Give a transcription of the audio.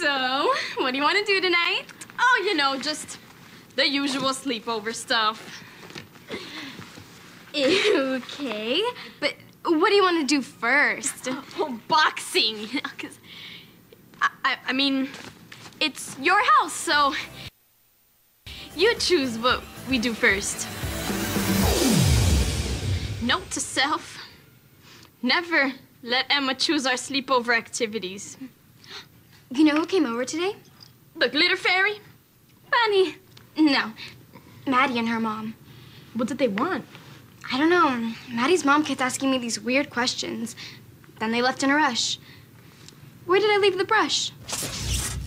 So, what do you want to do tonight? Oh, you know, just the usual sleepover stuff. Okay, but what do you want to do first? Oh, boxing. 'Cause I mean, it's your house, so you choose what we do first. Note to self, never let Emma choose our sleepover activities. You know who came over today? The glitter fairy? Bunny. No, Maddie and her mom. What did they want? I don't know. Maddie's mom kept asking me these weird questions. Then they left in a rush. Where did I leave the brush?